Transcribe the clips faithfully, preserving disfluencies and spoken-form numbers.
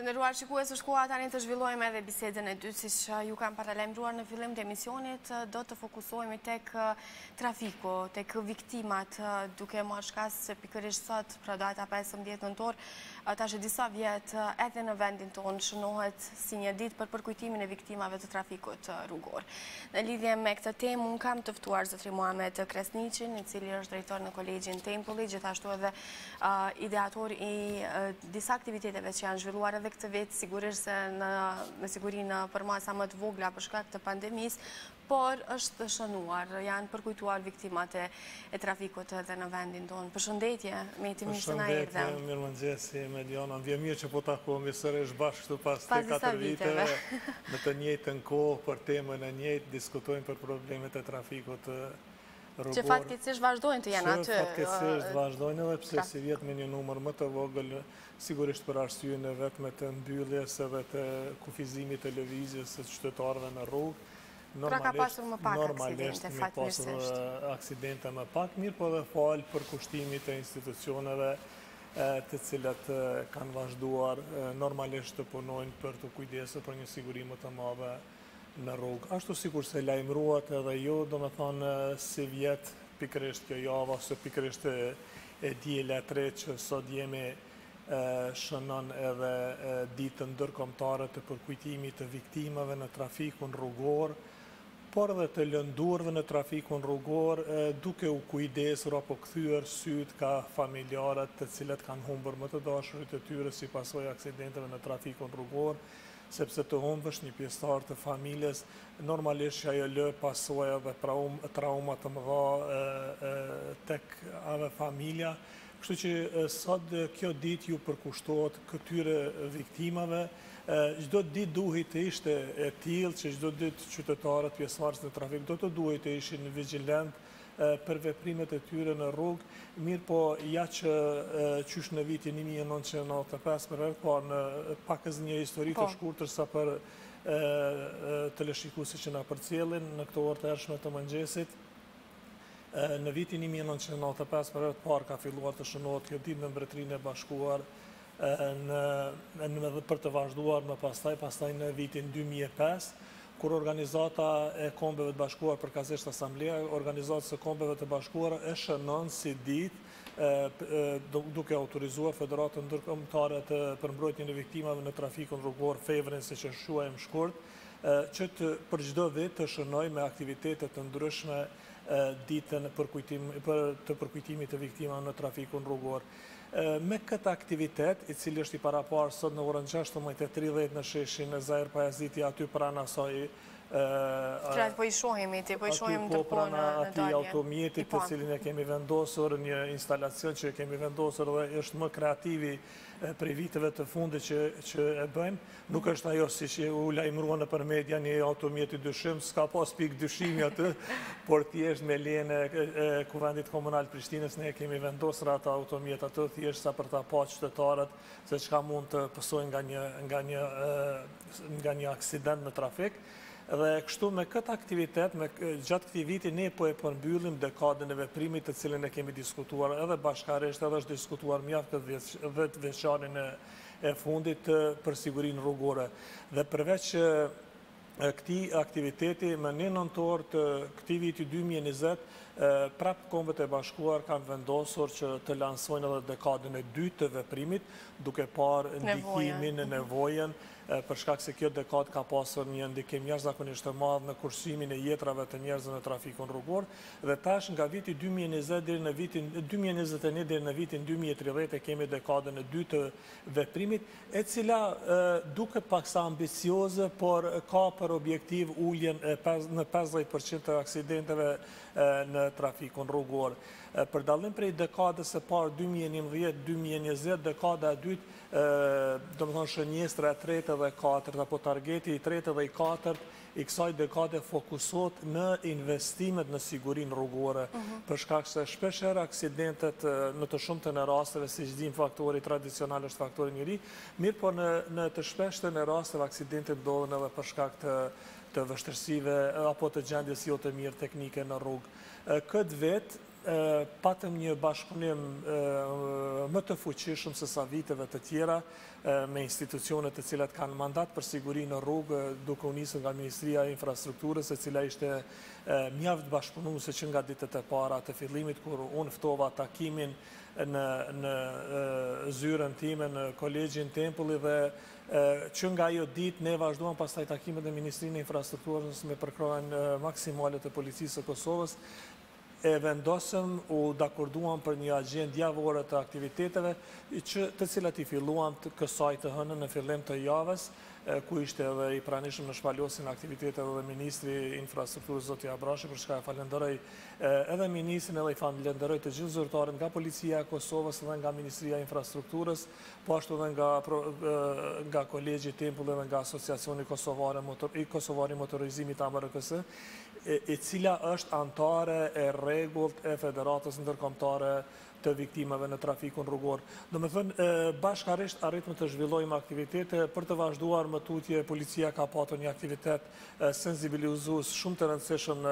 Të nderuar shikues, është koha tani të zhvillojmë edhe bisedën e dytë, siç ju kam paralajmëruar në fillim të emisionit, do të fokusohemi tek trafiku, tek viktimat, duke marrë shkas se pikërisht sot, pra data pesëmbëdhjetë nëntor, tash disa vjet edhe në vendin tonë shënohet si një ditë për përkujtimin e viktimave të trafikut rrugor. Në lidhje me këtë temë, unë kam të ftuar zotrin Muhamet Kresniqin, i cili është drejtor në kolegjin Tempulli, gjithashtu edhe ideator i disa aktiviteteve që janë zhvilluar edhe këtë vetë, sigurisht se me siguri në për masa më të vogla për shkak të pandemisë, por është shënuar, janë përkujtuar viktimat e trafikut edhe në vendin tonë. Përshëndetje, me të mirë se na erdhe. Përshëndetje, mirë mëngjesi, Mediana. Vjen mirë që po takohemi sërish bashkë këtu pas tre katër viteve, në të njëjtën kohë, për temën e njëjtë, diskutojmë për problemet e trafikut rrugor. Që fatkeqësisht vazhdojnë të janë aty. Që fatkeqësisht vazhdojnë edhe pse si vjet me një numër më të vogël, sigurisht për arsyeën e vetme të mbylljes edhe të kufizimit të lëvizjes së qytetarëve në rrugë. Pra ka pasur më pak aksidente, fatmirësisht. Normalisht mi pasur aksidente më pak, mirë po dhe falë për kushtimit të institucioneve të cilat kanë vazhduar normalisht të punojnë për të kujdesur për një siguri më të madhe në rrugë. Ashtu sikur se lajmëruat edhe ju, do me thonë si vjetë pikërisht kjo java, ose pikërisht e diela tre që sot jemi shënon edhe ditën ndërkombëtare të përkujtimit të viktimave në trafikun rrugor, por dhe të lëndurve në trafikun rrugor, duke u kujdesur apo kthyer syt ka familjarët të cilët kanë humbur më të dashurit e tyre si pasojë aksidenteve në trafikun rrugor, sepse të humbësh një pjesëtar të familjes, normalisht që ajo lë pasojë dhe trauma të mëdha tek ave familja. Kështu që sot kjo ditë ju përkushtohet këtyre viktimave. Çdo ditë duhet të ishte e tillë që çdo ditë qytetarët pjesëmarrës në trafik do të duhet të ishin vigjilent për veprimet e tyre në rrugë, mirë po ja që qysh në vitin një mijë e nëntëqind e nëntëdhjetë e pesë për herë të parë në pakës një histori të shkurtër sa për teleshikuesit që na përcjellin në këto orë të hershme të mëngjesit. Në vitin një mijë e nëntëqind e nëntëdhjetë e pesë për herë të parë ka filluar të shënohet kjo ditë në Mbretërinë e Bashkuar, për të vazhduar më pastaj, pastaj në vitin dy mijë e pesë, kur organizata e Kombeve të Bashkuar për Kazisht Asamblea, organizatës e Kombeve të Bashkuar e shënon si ditë duke autorizuar Federatën Ndërkombëtare të përmbrojtjen e viktimave në trafikun rrugor, Fevrin, siç e quajmë shkurt, që të për çdo vit të shënoj me aktivitete të ndryshme ditën të përkujtimit të viktimave në trafikun rrugor. Me këtë aktivitet, i cili është i paraparë sot në orën gjashtëmbëdhjetë e tridhjetë në sheshin e Zahir Pajaziti, aty pranë asaj Pra po i shohim ti, po i shohim të po në dalje. Aty automjetit të cilin e kemi vendosur, një instalacion që e kemi vendosur dhe është më kreativi prej viteve të fundit që e bëjmë. Nuk është ajo si që u lajmëruan nëpër media një automjet i dyshim, s'ka pas pikë dyshimi aty, por thjesht me lejen e Kuvendit Komunal Prishtinës ne kemi vendosur ata automjet aty thjesht sa për ta pa qytetarët se çka mund të pësojnë nga një nga një nga një aksident në trafik. Dhe kështu me këtë aktivitet, gjatë këtij viti, ne po e përmbyllim dekadën e veprimit të cilën e kemi diskutuar edhe bashkarisht, edhe është diskutuar mjaft edhe të veçanin e fundit për sigurinë rrugore. Dhe përveç këtij aktiviteti, më një nëntor të këtij viti dy mijë e njëzet, prapë Kombet e Bashkuar kanë vendosur që të lansojnë edhe dekadën e dytë të veprimit, duke parë ndikimin e nevojën, për shkak se kjo dekadë ka pasur një ndikim jashtëzakonisht të madh në kursimin e jetrave të njerëzve në trafikun rrugor, dhe tash nga viti dy mijë e njëzet deri në vitin dy mijë e njëzet e një deri në vitin dy mijë e tridhjetë kemi dekadën e dytë të veprimit, e cila duket paksa ambicioze, por ka për objektiv uljen në pesëdhjetë përqind të aksidenteve në trafikun rrugor. Për dallim prej dekadës së parë dy mijë e njëmbëdhjetë dy mijë e njëzet, dekada e dytë, do të thonë shënjestra e tretë dhe e katërt, apo targeti i tretë dhe i katërt i kësaj dekade fokusohet në investimet në sigurinë rrugore, për shkak se shpeshherë aksidentet në të shumtën e rasteve, siç dim, faktori tradicional është faktori njëri, mirë po në të shpeshtën e rasteve aksidentet ndodhen edhe për shkak të të vështirësive apo të gjendjes jo të mirë teknike në rrugë. Këtë vetë patëm një bashkëpunim më të fuqishëm se sa viteve të tjera me institucionet të cilat kanë mandat për siguri në rrugë, duke u nisur nga Ministria e Infrastrukturës, e cila ishte mjaft bashkëpunuese që nga ditët e para të fillimit, kur unë ftova takimin në zyrën time në Kolegjin Tempulli dhe që nga ajo ditë ne vazhduam pastaj takimet në Ministrinë e Infrastrukturës me përkrojnë maksimale të policisë së Kosovës, e vendosëm u dakorduam për një agjendë javore të aktiviteteve të cilat i filluam të kësaj të hënën në fillim të javës, ku ishte edhe i pranishëm në shpaljosin aktiviteteve dhe Ministri Infrastrukturës Zoti Abrashi, për shka e falenderoj edhe Ministrin edhe i falenderoj të gjithë zyrtarët nga Policia e Kosovës dhe nga Ministria e Infrastrukturës, po ashtu dhe nga Kolegji Tempulli dhe nga Asociacioni Kosovari Motorizimit A M R K S, e cila është antare e rregullt e Federatës Ndërkombëtare të viktimave në trafikun rrugor. Do me thënë, bashkarisht arritëm të zhvillojmë aktivitete për të vazhduar më tutje. Policia ka patur një aktivitet sensibilizues shumë të rëndësishëm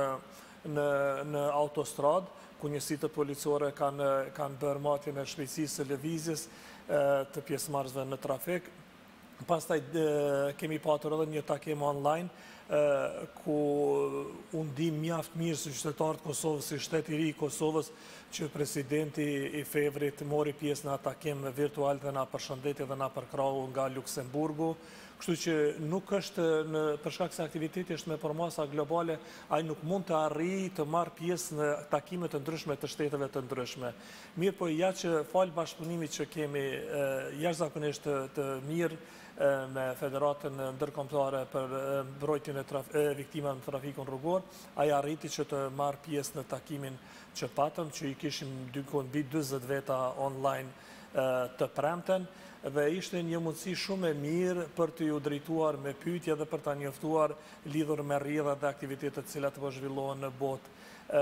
në autostrad, ku njësitë policore kanë bërë matjen e shpejtësisë së lëvizjes të pjesëmarrësve në trafik. Pastaj kemi patur edhe një takim online, ku unë di mjaft mirë si qytetarët Kosovës, si shteti i ri i Kosovës, që presidenti i Fevrit mori pjesë në takim virtual dhe na përshëndeti dhe na përkrahu nga Luksemburgu. Kështu që nuk është, për shkak se aktiviteti është me përmasa globale, ai nuk mund të arrijë të marrë pjesë në takime të ndryshme të shteteve të ndryshme. Mirë, po ja që falë bashkëpunimit që kemi jashtëzakonisht të mirë me Federatën Ndërkombëtare për mbrojtjen e viktimave në trafikun rrugor, ai arriti që të marrë pjesë në takimin që patëm, që i kishim dykon mbi dyzet veta online të premten, dhe ishte një mundësi shumë e mirë për të ju drejtuar me pyetje dhe për ta njoftuar lidhur me rrjedhat dhe aktivitetet cilat po zhvillohen në botë.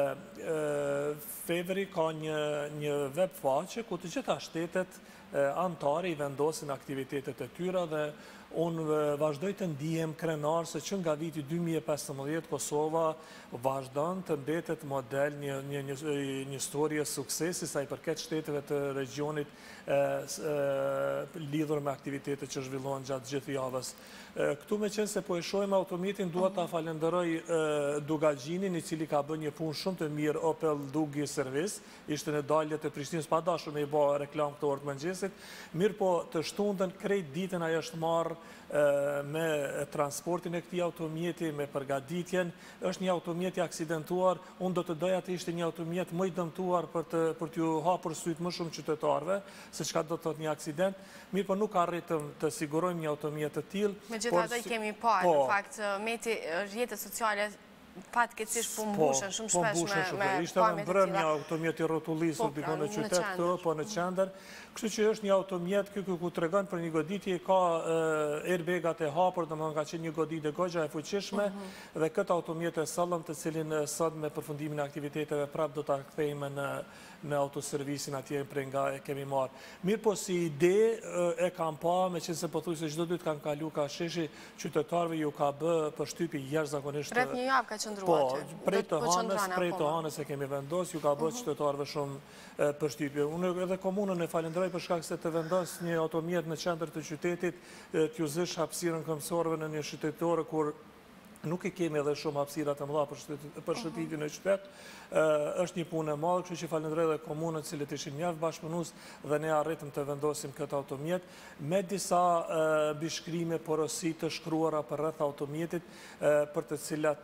Fevri ka një web faqe ku të gjitha shtetet antare i vendosin aktivitetet e tyre dhe unë vazhdoj të ndihem krenar se që nga viti dy mijë e pesëmbëdhjetë Kosova vazhdon të mbetet model një storje suksesi sa i përket shteteve të regionit lidhur me aktivitetet që zhvillohen gjatë gjithë javës. Këtu me qenë se po e shohim automjetin, duhet ta falenderoj Dugagjinin, i cili ka bërë një punë shumë të mirë, Opel Dugi Service, ishte në daljet e Prishtinës, pa dashur me i bë reklam këto orë të mëngjesit, mirë po të shtundën krejt ditën ajo është marrë me transportin e këtij automjeti, me përgatitjen. Është një automjet i aksidentuar, unë do të doja të ishte një automjet më i dëmtuar për t'ju hapur sytë më shumë qytetarëve, se çka do të thotë një aksident. Mirë po nuk arritëm të sigurojmë një automjet të tillë. Megjithatë kemi parë, në fakt, meti rrjetet sociale fatkeqësisht po mbushën shumë shpesh me pamje. Ishte në brëm një automjet i rrotullisur dikon në qytet këtu, po në qendër. Kështu që është një automjet këtu ku tregon për një goditje, ka airbagat e hapur, domethënë ka qenë një goditje goxha e fuqishme, dhe këtë automjet e sallëm, të cilin sot me përfundimin e aktiviteteve prap do ta kthejmë në në autoservisin atje prej nga e kemi marrë. Mirë po si ide e kam pa, me qenë se po thuj se çdo ditë kanë kalu ka sheshi, qytetarëve ju ka bë përshtypje jashtëzakonisht. Rreth një javë ka qëndruar aty. Po, prej të Hanës, prej të Hanës e kemi vendos, ju ka bë qytetarëve shumë përshtypje. Unë edhe komunën e falenderoj për shkak se të vendos një automjet në qendër të qytetit, t'ju zësh hapësirën këmbësorëve në një qytetore kur nuk i kemi edhe shumë hapësira të mëdha për shëtitin e qytet, është një punë e madhe, kështu që falenderoj edhe komunët cilët ishin mjaft bashkëpunues dhe ne arritëm të vendosim këtë automjet me disa bishkrime porosi të shkruara për rreth automjetit, për të cilat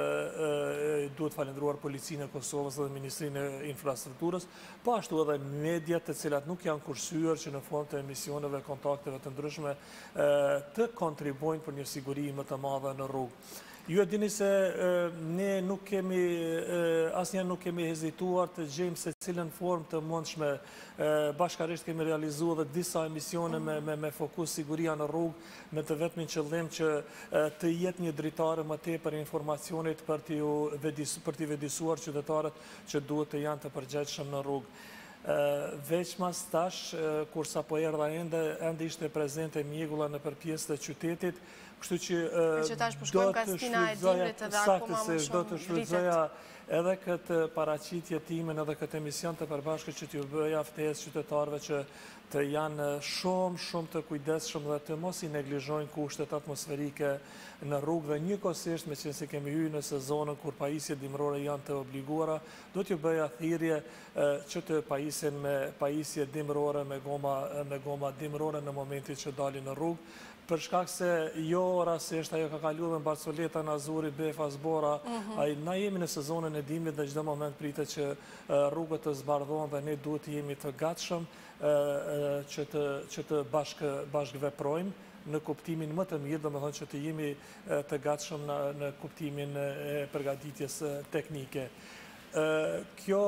duhet falendruar Policinë e Kosovës dhe Ministrinë e Infrastrukturës, po ashtu edhe mediat të cilat nuk janë kursyer që në formë të emisioneve, kontakteve të ndryshme të kontribojnë për një siguri më të madhe në rrugë. Ju e dini se ne nuk kemi, asnjëherë nuk kemi hezituar të gjejmë se cilën formë të mundshme. Bashkarisht kemi realizuar dhe disa emisione me fokus siguria në rrugë, me të vetmin qëllim që të jetë një dritare më tepër informacionit për t'i vedisuar qytetarët që duhet të janë të përgjegjshëm në rrugë. Veç mas tash, kur sa po erdha ende, ende ishte prezente mjegulla në për pjesë të qytetit, Kështu që do të shfrytëzoja, do të shfrytëzoja edhe këtë paraqitje timen, edhe këtë emision të përbashkët që t'ju bëja ftesë qytetarëve që të janë shumë, shumë të kujdesshëm dhe të mos i neglizhojnë kushtet atmosferike në rrugë dhe njëkohësisht me që se kemi hyrë në sezonën kur pajisjet dimrore janë të obliguara, do t'ju bëja thirrje që të pajisin me pajisje dimrore me goma, me goma dimrore në momentin që dalin në rrugë, për shkak se jo rastisht ajo ka kaluar me Barcoleta, Nazuri, Befa, Zbora, ai na jemi në sezonën e dimrit dhe çdo moment pritet që rrugët të zbardhohen dhe ne duhet të jemi të gatshëm që të që të bashkë bashkëveprojmë në kuptimin më të mirë, domethënë që të jemi të gatshëm në, në kuptimin e përgatitjes teknike. Kjo,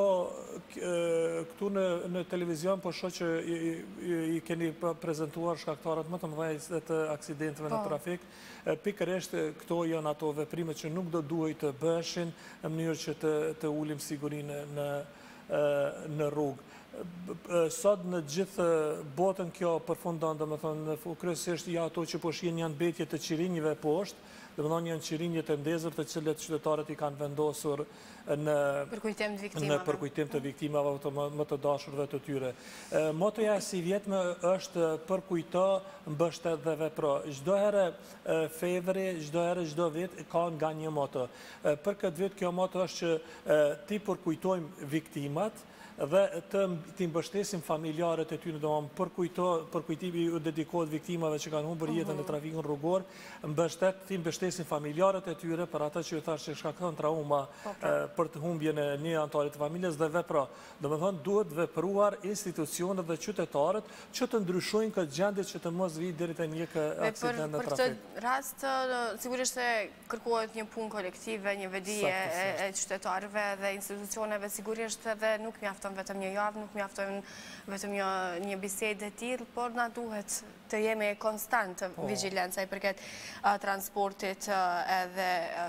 këtu në, në televizion po shoh që i, i, i keni prezentuar shkaktarët më të mëdhenj të aksidenteve në trafik. Pikërisht këto janë ato veprime që nuk do duhet të bëheshin në mënyrë që të, të ulim sigurinë në, në rrugë. Sot në gjithë botën kjo përfundon, domethënë kryesisht ja ato që po shihen janë mbetje të qirinjve poshtë, domethënë janë qirinje të ndezur të cilët qytetarët i kanë vendosur në përkujtim të viktimave, në përkujtim të viktimave të më të dashurve të tyre. Motoja si vjetme është përkujto, mbështet dhe vepro. Çdo herë fevri, çdo herë çdo vit ka nga një moto. Për këtë vit kjo moto është që ti përkujtojmë viktimat dhe të mbështesim familjarët e tyre, domethënë përkujtimi u dedikohet viktimave që kanë humbur jetën në trafikun rrugor, mbështet ti mbështesim familjarët e tyre për ata që ju thash që shkakton trauma për të humbjen e një antarit të familjes dhe vepro. Domethënë duhet vepruar institucionet dhe qytetarët që të ndryshojnë këtë gjendje që të mos vijë deri te një aksident në trafik. Për këtë rast sigurisht se kërkohet një punë kolektive, një vedije e qytetarëve dhe institucioneve, sigurisht edhe nuk mjafton vetëm një javë, nuk mjafton vetëm një, një bisedë e tillë, por na duhet të jemi konstant vigjilencë sa i përket transportit edhe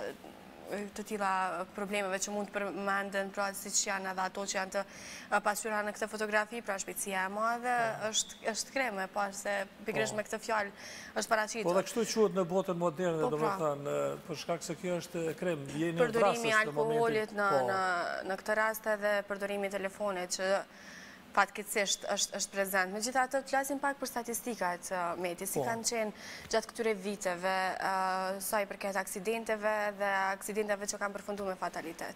të tilla problemeve që mund të përmenden, pra siç janë edhe ato që janë të pasqyruara në këtë fotografi, pra shpejtësia e madhe është është kreme, pas se pikërisht me këtë fjalë është paraqitur. Po dhe kështu quhet në botën moderne, domethënë, për shkak se kjo është krem, jeni në vrasës përdorimi i alkoolit në në në këtë rast edhe përdorimi i telefonit që fatkeqësisht është është prezent. Megjithatë, të flasim pak për statistikat, Meti, si kanë qenë gjatë këtyre viteve, sa i përket aksidenteve dhe aksidenteve që kanë përfunduar me fatalitet.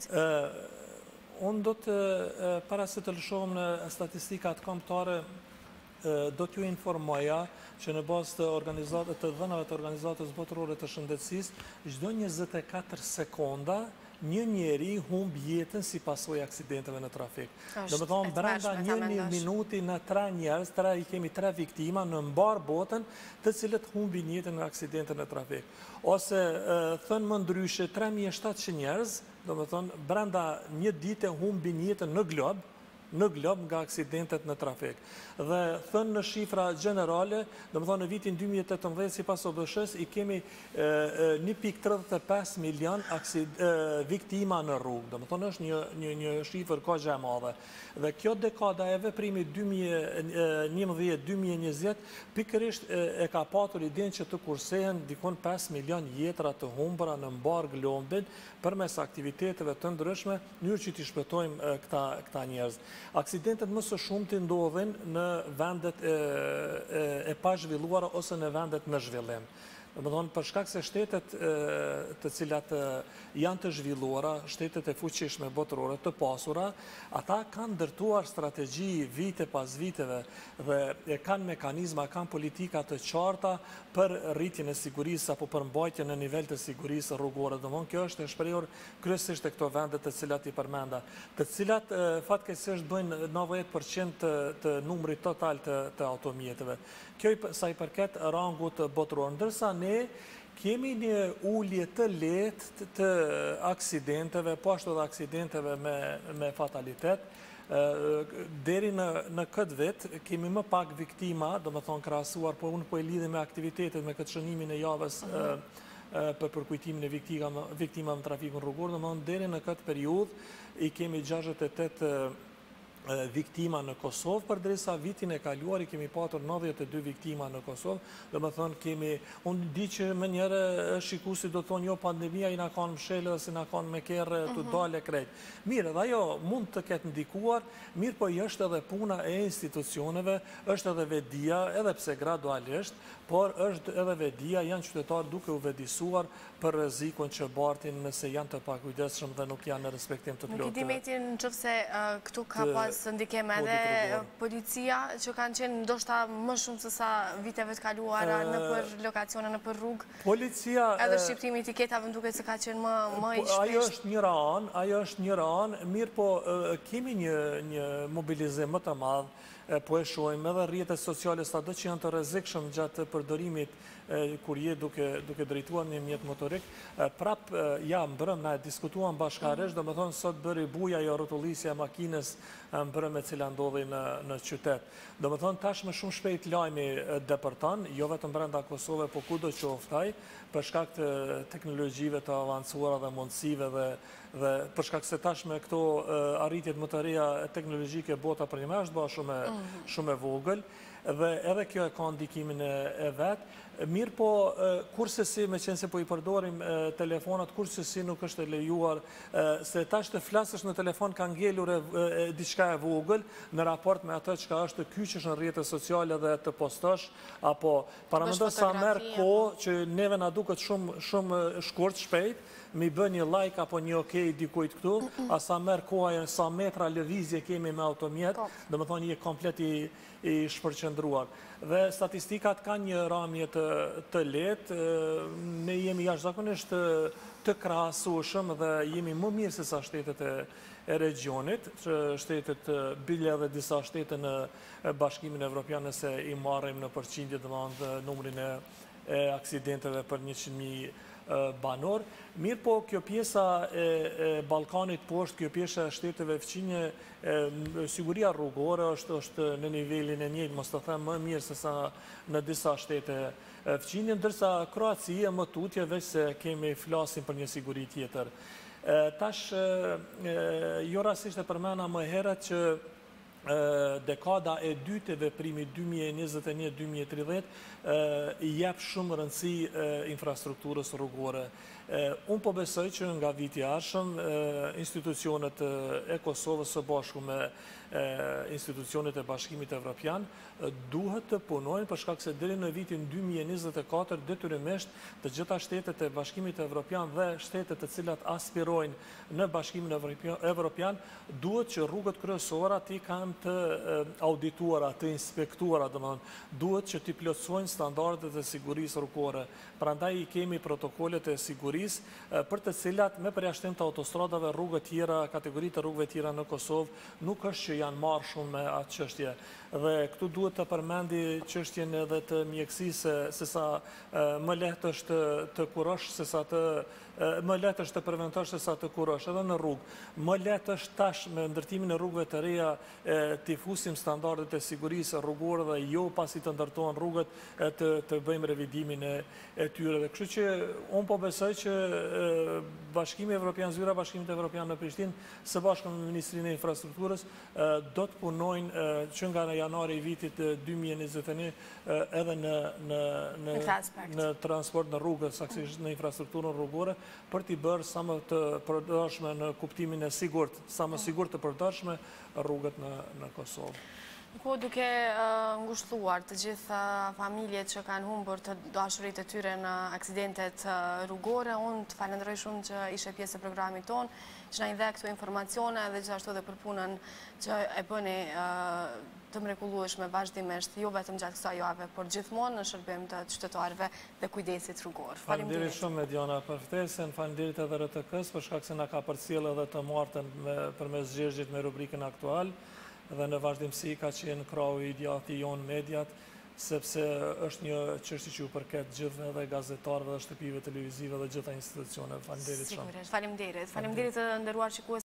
Unë do të, para se të lëshohem në statistikat kombëtare, do t'ju informoja që në bazë të organizatës të dhënave të organizatës botërore të shëndetësisë, çdo njëzet e katër sekonda një njeri humb jetën si pasojë aksidenteve në trafik. Domethënë brenda një minuti në tre njerëz, tre i kemi tre viktima në mbar botën, të cilët humbin jetën në aksidente në trafik. Ose thënë më ndryshe tre mijë e shtatëqind njerëz, domethënë brenda një dite humbin jetën në glob, në glob nga aksidentet në trafik. Dhe thënë në shifra generale, domethënë në vitin dy mijë e tetëmbëdhjetë sipas O B S H-s i kemi një pikë tridhjetë e pesë milion viktima në rrugë. Domethënë është një një një shifër kaq e madhe. Dhe kjo dekada e veprimit dy mijë e njëmbëdhjetë dy mijë e njëzet pikërisht e ka patur idenë që të kursehen dikon pesë milion jetra të humbura në mbar globin përmes aktiviteteve të ndryshme, në mënyrë që t'i shpëtojmë këta këta njerëz. Aksidentet më së shumti ndodhin në vendet e, e, e pazhvilluara ose në vendet në zhvillim. Domethënë për shkak se shtetet të cilat janë të zhvilluara, shtetet e fuqishme botërore të pasura, ata kanë ndërtuar strategji vite pas viteve dhe kanë mekanizma, kanë politika të qarta për rritjen e sigurisë apo për mbajtjen në nivel të sigurisë rrugore. Domethënë kjo është e shprehur kryesisht te këto vende të cilat i përmenda, të cilat fatkeqësisht bëjnë nëntëdhjetë përqind të, të numrit total të, të automjeteve. Kjo sa i përket rangut botëror, ndërsa ne kemi një ulje të lehtë të aksidenteve, po ashtu edhe aksidenteve me, me fatalitet. Deri në, në këtë vit kemi më pak viktima, domethënë krahasuar, por unë po e lidhem me aktivitetet, me këtë shënimin e javës uh-huh. për përkujtimin e viktimave në trafikun rrugor, domethënë deri në këtë periudhë i kemi gjashtëdhjetë e tetë viktima në Kosovë, përdrisa vitin e kaluar i kemi patur nëntëdhjetë e dy viktima në Kosovë, dhe më thënë kemi, unë di që më njëre shikusi do të thonë jo pandemia i na kanë mshele dhe si na kanë me kere të dale krejt. Mirë, dhe ajo mund të ketë ndikuar, mirë po i është edhe puna e institucioneve, është edhe vedia, edhe pse gradualisht, por është edhe vedia, janë qytetarë duke u vedisuar për rrezikun që bartin nëse janë të pakujdesshëm dhe nuk janë në respektim të plotë. Nuk i di Metin nëse këtu ka pas ndikim edhe policia që kanë qenë ndoshta më shumë se sa viteve të kaluara në për lokacione, në për rrugë. Policia... Edhe shqiptimi etiketave duket se ka qenë më i shpesht. Ajo është një ranë, ajo është një ranë, mirë po kemi një mobilizim më të madh, po e shohim edhe rrjetet sociale sa do që janë të rrezikshëm gjatë përdorimit kur je duke drejtuar një mjet motorik, prap ja mbrëm, na e diskutuam bashkarisht, do me thonë sot bëri buja jo rrotullisja e makines mbrëm e cila ndodhi në qytet. Do me thonë tash më shumë shpejt lajmi depërton, jo vetëm brenda Kosove, po kudo që oftaj, për shkak të teknologjive të avancuara dhe mundësive dhe për shkak se tash me këto arritjet më të reja teknologjike bota për një me është bëha shumë e vogël, dhe edhe kjo e ka ndikimin e vetë. Mirë po, kurse si, me qenë se po i përdorim telefonat, kurse si nuk është e lejuar, se tash të flasësh në telefon ka ngellur diçka e vogël në raport me atë që ka është të kyqesh në rrjetet sociale dhe të postosh, apo paramendo sa merë ko që neve na duket shumë shkurt, shpejt, mi bë një like apo një okej dikujt këtu, a sa merë koha, sa metra lëvizje kemi me automjet, dhe më thonë një komplet i shpërqendruar. Dhe statistikat ka një ramje të letë, ne jemi jashtëzakonisht të krahasueshëm dhe jemi më mirë se sa shtetet e regionit, që shtetet bile dhe disa shtete në Bashkimin Evropian nëse i marrim në përqindje dhe mandë numrin e aksidenteve për njëqind mijë banor. Mirë po, kjo pjesa e Balkanit poshtë, kjo pjesa e shteteve fqinje, siguria rrugore është në nivelin e njëjtë, mos të them më mirë se sa në disa shtete fqinje, ndërsa Kroacia më tutje veç se kemi flasim për një siguri tjetër. Tash, jo rasisht e përmena më herët që dekada e dytë e veprimit dy mijë e njëzet e një dy mijë e tridhjetë i jep shumë rëndësi infrastrukturës rrugore. Unë po besoj që nga viti arshëm, institucionet e Kosovës së bashku me institucionet e Bashkimit Evropian duhet të punojnë për shkak se deri në vitin dy mijë e njëzet e katër detyrimisht të gjitha shtetet e Bashkimit Evropian dhe shtetet të cilat aspirojnë në Bashkimin Evropian duhet që rrugët kryesore ti kanë të audituara, të inspektuara, domethënë duhet që t'i plotësojnë standardet e sigurisë rrugore. Prandaj i kemi protokollet e sigurisë për të cilat me përjashtim të autostradave rrugët tjera, kategoritë rrugëve tjera në Kosovë nuk është që janë marrë shumë me atë çështje. Dhe këtu duhet të përmendi çështjen edhe të mjekësisë, se sa më lehtë është të kurosh se sa të më lehtë është të preventash se sa të kurosh edhe në rrugë. Më lehtë është tash me ndërtimin e rrugëve të reja të fusim standardet e sigurisë rrugore dhe jo pasi të ndërtohen rrugët të të bëjmë revidimin e tyre. Dhe kështu që unë po besoj që Bashkimi Evropian, zyra Bashkimit Evropian në Prishtinë së bashku me Ministrinë e Infrastrukturës do të punojnë që nga në janari i vitit dy mijë e njëzet e një edhe në transport në rrugët, saktësisht në infrastrukturën rrugore, për t'i bërë sa më të përdorshme në kuptimin e sigurt, sa më sigurt të përdorshme rrugët në Kosovë. Po duke ngushëlluar të gjitha familjet që kanë humbur të dashurit e tyre në aksidentet rrugore, unë të falenderoj shumë që ishe pjesë e programit tonë, që na i dhe këto informacione dhe gjithashtu dhe për punën që e bëni të mrekullueshme vazhdimisht, jo vetëm gjatë kësaj jave, por gjithmonë në shërbim të qytetarëve dhe kujdesit rrugor. Faleminderit shumë Mediana për ftesën, faleminderit edhe R T K-s për shkak se na ka përcjellë edhe të martën përmes zgjedhjeve me rubrikën aktual dhe në vazhdimsi ka qenë krahu i djati jonë mediat, sepse është një çështje që u përket gjithëve dhe gazetarëve dhe shtëpive televizive dhe gjitha institucioneve. Faleminderit shumë. Sigurisht, faleminderit. Faleminderit të nderuar shikues.